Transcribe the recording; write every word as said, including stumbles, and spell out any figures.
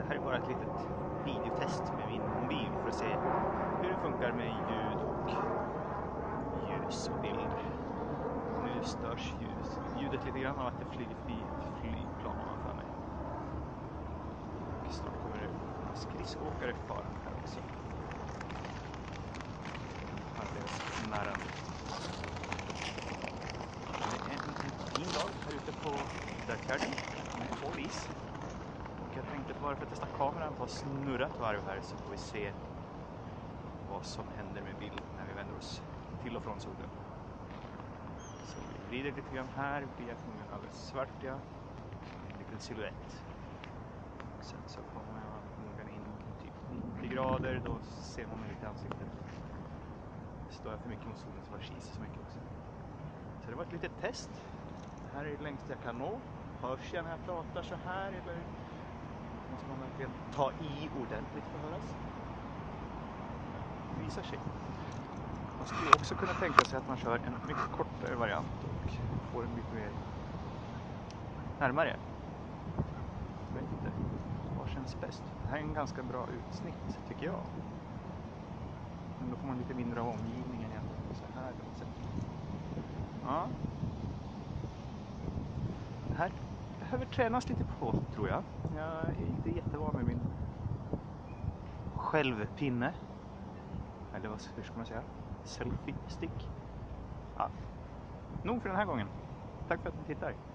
det här är bara ett litet videotest med min mobil för att se hur det funkar med ljud och ljus och bild. Nu störs ljus, ljudet lite grann av att det flyger förbi ett flygplan för mig. Och snart kommer det skridskoåkare farande här också. Alldeles nära. Det är en, en fin dag här ute på Dödfjärden med få is. Och jag tänkte bara för att testa kameran ta snurra ett varv här så får vi se vad som händer med bild när vi vänder oss till och från solen. Så vi vrider lite grann här, vi blir förmodligen alldeles svart, ja. En liten silhuett. Sen så kommer jag förmodligen in typ nittio grader, då ser man lite ansiktet. Står jag för mycket mot solen så var det kiser så mycket också. Så det var ett litet test. Det här är det längsta jag kan nå. Hörs jag när jag pratar så här eller måste man verkligen ta i ordentligt för att höras? Det visar sig. Man skulle också kunna tänka sig att man kör en mycket kortare variant och får en mycket mer närmare. Jag vet inte. Vad känns bäst? Det här är en ganska bra utsnitt tycker jag. Men då får man lite mindre av omgivningen jämfört med så här på något sätt. Ja. Det här behöver tränas lite på tror jag. Jag är inte jättevan med min självpinne. Eller vad, hur ska man säga? Selfie stick. Ja. Nog för den här gången. Tack för att ni tittar.